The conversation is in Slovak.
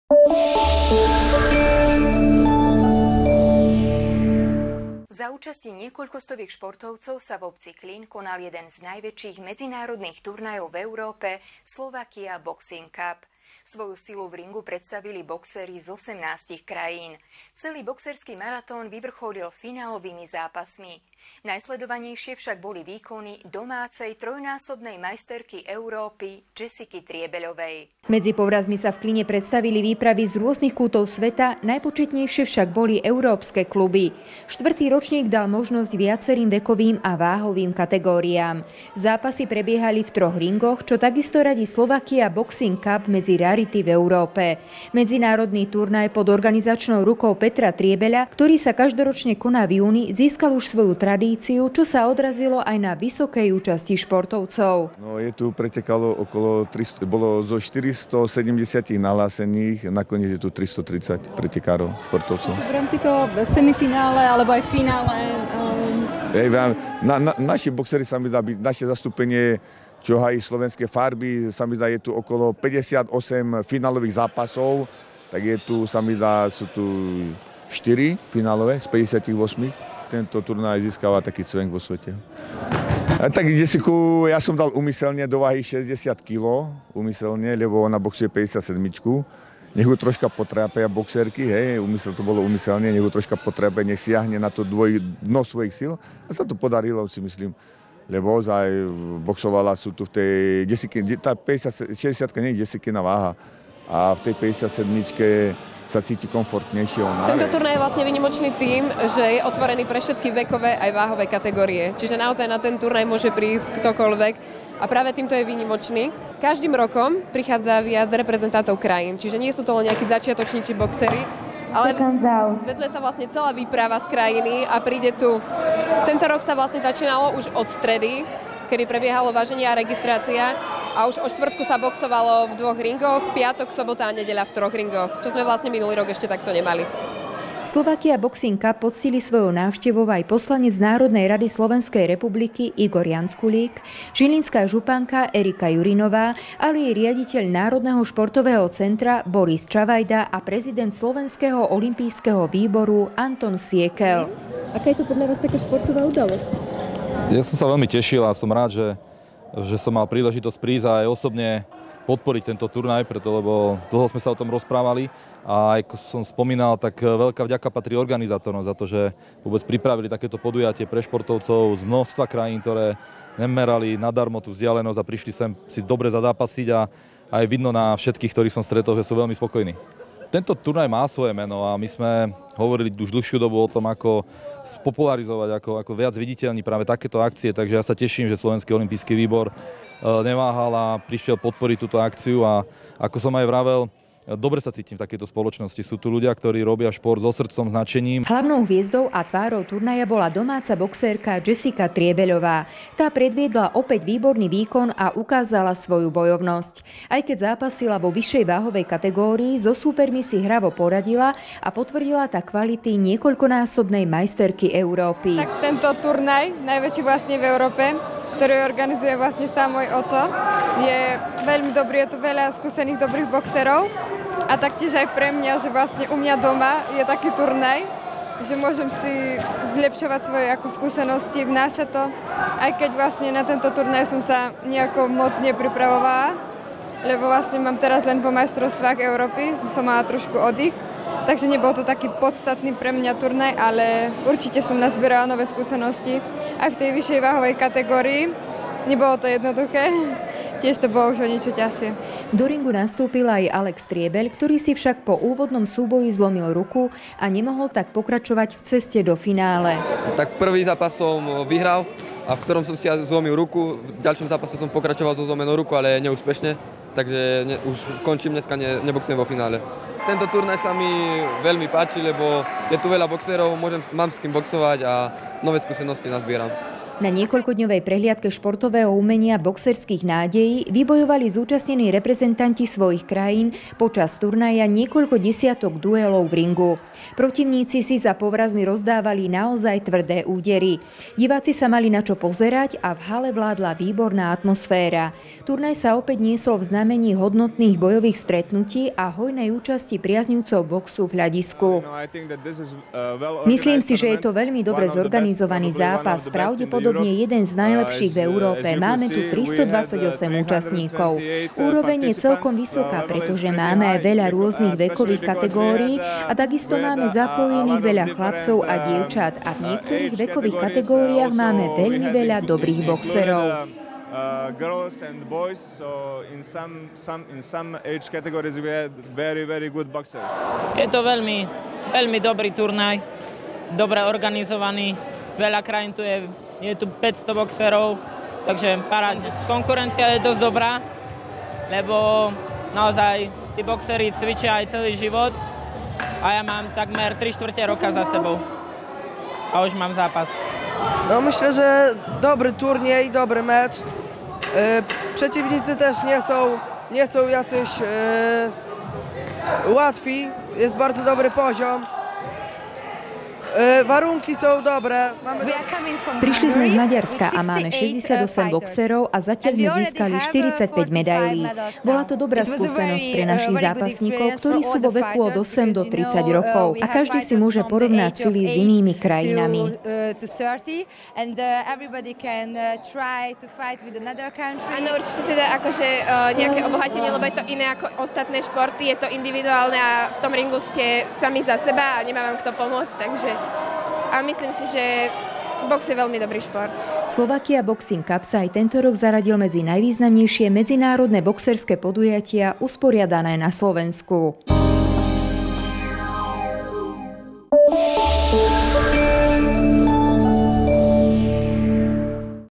Za účasti niekoľkostoviek športovcov sa v obci Klín konal jeden z najväčších medzinárodných turnajov v Európe, Slovakia Boxing Cup. Svoju silu v ringu predstavili boxeri z 18 krajín. Celý boxerský maratón vyvrcholil finálovými zápasmi. Najsledovanejšie však boli výkony domácej trojnásobnej majsterky Európy Jessiky Triebeľovej. Medzi povrazmi sa v Kline predstavili výpravy z rôznych kútov sveta, najpočetnejšie však boli európske kluby. Štvrtý ročník dal možnosť viacerým vekovým a váhovým kategóriám. Zápasy prebiehali v 3 ringoch, čo takisto radí Slovakia Boxing Cup medzi rarity v Európe. Medzinárodný turnaj pod organizačnou rukou Petra Triebeľa, ktorý sa každoročne koná v júni, získal už svoju tradíciu, čo sa odrazilo aj na vysokej účasti športovcov. No, je tu pretekalo okolo 300, bolo zo 470 nahlásených, nakoniec je tu 330 pretekárov, športovcov. V rámci toho semifinále alebo aj finále? Naši boxeri sa mi dá byť, naše zastúpenie, čo hají slovenské farby, sa mi dá, je tu okolo 58 finálových zápasov, tak je tu, sa mi dá, sú tu 4 finálové z 58. Tento turnaj získava taký cvenk vo svete. Tak Jessiku ja som dal umyselne do váhy 60 kg, umyselne, lebo ona boxuje 57. Nech ho troška potrápia boxerky, hej, to bolo umyselne, nech ho troška potrápia, nech siahne na to dno svojich síl. A sa to podarilo, si myslím. Lebo ozaj boxovala sú tu v tej tá 60 nie je Jessicina váha a v tej 57 sa cíti komfortnejšie. Tento turnaj je vlastne výnimočný tým, že je otvorený pre všetky vekové aj váhové kategórie. Čiže naozaj na ten turnaj môže prísť ktokoľvek a práve týmto je výnimočný. Každým rokom prichádza viac reprezentantov krajín, čiže nie sú to len nejakí začiatoční či boxeri, ale vezme sa vlastne celá výprava z krajiny a príde tu. Tento rok sa vlastne začínalo už od stredy, kedy prebiehalo váženie a registrácia a už o štvrtku sa boxovalo v 2 ringoch, piatok, sobota a nedeľa v 3 ringoch, čo sme vlastne minulý rok ešte takto nemali. Slovakia Boxing Cup poctili svojou návštevou aj poslanec Národnej rady Slovenskej republiky Igor Janskulík, žilinská županka Erika Jurinová, ale i riaditeľ Národného športového centra Boris Čavajda a prezident Slovenského olympijského výboru Anton Siekel. Aká je to podľa vás taká športová udalosť? Ja som sa veľmi tešil a som rád, že som mal príležitosť prísť a aj osobne podporiť tento turnaj, lebo dlho sme sa o tom rozprávali a ako som spomínal, tak veľká vďaka patrí organizátorom za to, že vôbec pripravili takéto podujatie pre športovcov z množstva krajín, ktoré nemerali nadarmo tú vzdialenosť a prišli sem si dobre zazápasiť a aj vidno na všetkých, ktorých som stretol, že sú veľmi spokojní. Tento turnaj má svoje meno a my sme hovorili už dlhšiu dobu o tom, ako spopularizovať, ako viac viditeľní práve takéto akcie. Takže ja sa teším, že Slovenský olympijský výbor neváhal a prišiel podporiť túto akciu a ako som aj vravel, dobre sa cítim v takejto spoločnosti. Sú tu ľudia, ktorí robia šport so srdcom, značením. Hlavnou hviezdou a tvárou turnaja bola domáca boxérka Jessika Triebeľová. Tá predviedla opäť výborný výkon a ukázala svoju bojovnosť. Aj keď zápasila vo vyššej váhovej kategórii, so súpermi si hravo poradila a potvrdila tak kvality niekoľkonásobnej majsterky Európy. Tak tento turnaj, najväčší vlastne v Európe, ktorý organizuje vlastne sám môj oco, je veľmi dobrý, je tu veľa skúsených dobrých boxerov. A taktiež aj pre mňa, že vlastne u mňa doma je taký turnaj, že môžem si zlepšovať svoje skúsenosti, vnášať to. Aj keď vlastne na tento turnaj som sa nejako moc nepripravovala, lebo vlastne mám teraz len po majstrovstvách Európy, som mala trošku oddych. Takže nebol to taký podstatný pre mňa turnaj, ale určite som nazbierala nové skúsenosti aj v tej vyššej váhovej kategórii. Nebolo to jednoduché. Tiež to bolo už o niečo ťažšie. Do ringu nastúpil aj Alex Triebeľ, ktorý si však po úvodnom súboji zlomil ruku a nemohol tak pokračovať v ceste do finále. Tak prvý zápas som vyhral a v ktorom som si zlomil ruku. V ďalšom zápase som pokračoval so zlomenou ruku, ale neúspešne. Takže už končím dneska, neboxujem vo finále. Tento turnaj sa mi veľmi páči, lebo je tu veľa boxerov, mám s kým boxovať a nové skúsenosti nazbieram. Na niekoľkodňovej prehliadke športového umenia boxerských nádejí vybojovali zúčastnení reprezentanti svojich krajín počas turnaja niekoľko desiatok duelov v ringu. Protivníci si za povrazmi rozdávali naozaj tvrdé údery. Diváci sa mali na čo pozerať a v hale vládla výborná atmosféra. Turnaj sa opäť niesol v znamení hodnotných bojových stretnutí a hojnej účasti priaznivcov boxu v hľadisku. Myslím si, že je to veľmi dobre zorganizovaný zápas, pravdepodobne jeden z najlepších v Európe. Máme tu 328 účastníkov. Úroveň je celkom vysoká, pretože máme aj veľa rôznych vekových kategórií a takisto máme zapojených veľa chlapcov a dievčat a v niektorých vekových kategóriách máme veľmi veľa dobrých boxerov. Girls and boys, so in some age categories we had very good boxers. Je to veľmi dobrý turnaj, dobre organizovaný, veľa krajín tu je tu 500 boxerov, takže konkurencia je dosť dobrá, lebo naozaj tí boxeri cvičia aj celý život a ja mám takmer 3/4 roka za sebou a už mám zápas. No myślę, że dobry turniej, dobry mecz. Przeciwnicy też nie są jacyś łatwi, jest bardzo dobry poziom. Warunky sú dobré. Prišli sme z Maďarska a máme 68 boxerov a zatiaľ sme získali 45 medailí. Bola to dobrá skúsenosť pre našich zápasníkov, ktorí sú vo veku od 8 do 30 rokov a každý si môže porovnať sily s inými krajinami. Áno, určite teda akože nejaké obohatenie, lebo je to iné ako ostatné športy, je to individuálne a v tom ringu ste sami za seba a nemá vám kto pomôcť, takže a myslím si, že box je veľmi dobrý šport. Slovakia Boxing Cup sa aj tento rok zaradil medzi najvýznamnejšie medzinárodné boxerské podujatia usporiadané na Slovensku.